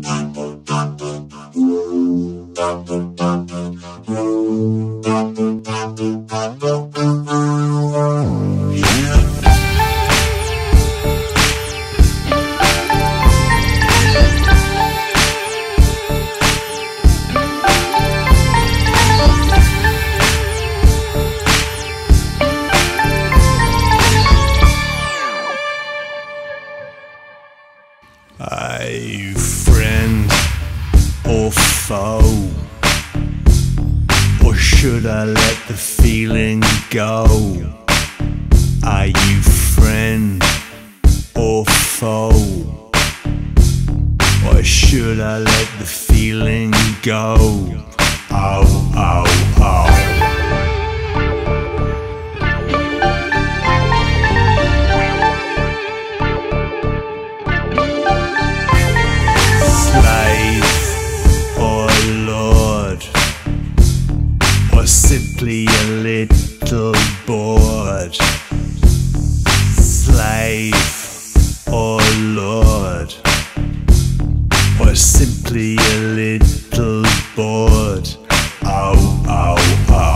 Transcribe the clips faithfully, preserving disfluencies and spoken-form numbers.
Hey, friend or foe, or should I let the feeling go? Are you friend or foe, or should I let the feeling go? Oh, oh, oh. Simply a little bored, slave or lord, or simply a little bored. Oh, oh, oh.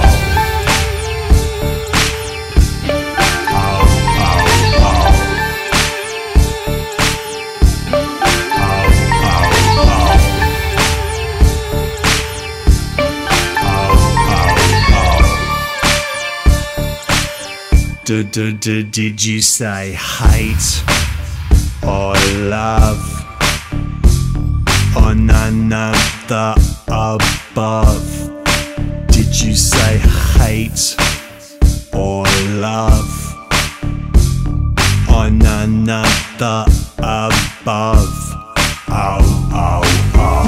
Did, did, did, did you say hate or love, or none of the above? Did you say hate or love, or none of the above? Oh, oh, oh.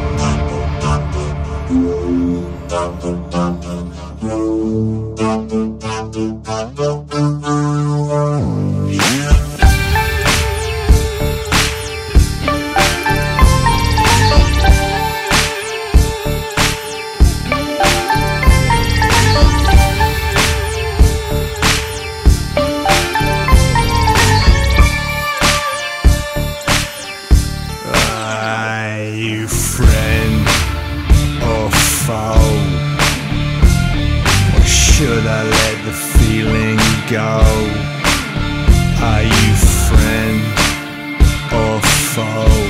You friend or foe, or should I let the feeling go? Are you friend or foe,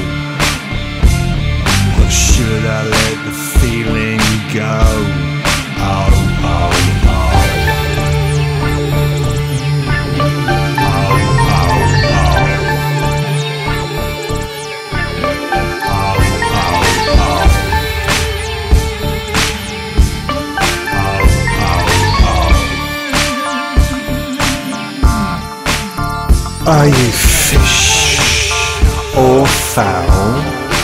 or should I let the feeling go? Oh, oh, oh. Are you fish or fowl,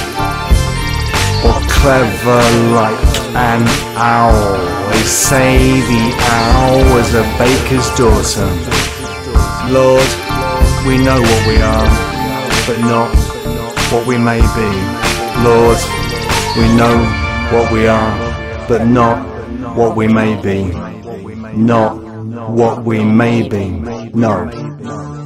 or clever like an owl? They say the owl was a baker's daughter. Lord, we know what we are, but not what we may be. Lord, we know what we are, but not what we may be. Not what we may be. No.